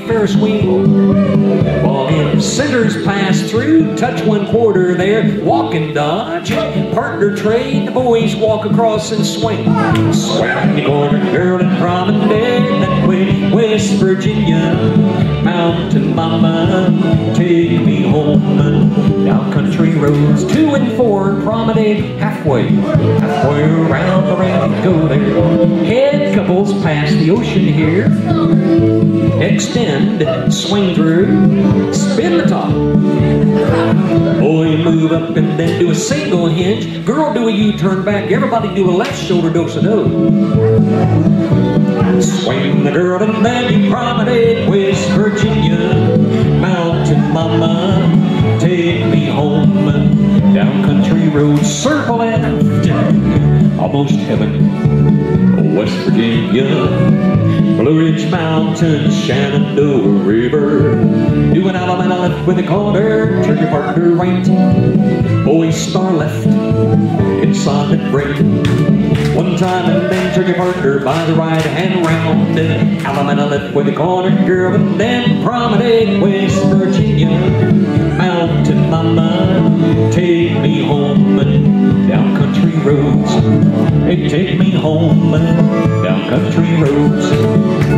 Ferris wheel. While in centers pass through, touch 1/4 there, walk and dodge. Partner trade, the boys walk across and swing. Swing the corner, girl, and promenade that way, West Virginia. Mountain mama, take me home. Down country roads, 2 and 4, promenade halfway. Halfway around the round, go there. Head couples pass the ocean here. Extend, swing through, spin the top. Boy, move up and then do a single hinge. Girl, do a U-turn back. Everybody do a left shoulder do-sa-do. Swing the girl and then you promenade West Virginia. Mountain mama, take me home. Down country road, circle left. Almost heaven, West Virginia. Blue Ridge Mountains, Shenandoah River. Do an element left with a corner, turn your partner right. Boy, star left, inside the break. One time and then turn your partner by the right hand round. Element left with a corner, girl, and then promenade West Virginia. Mountain mama, take me home. Down country roads, hey, take me home. Down country roads.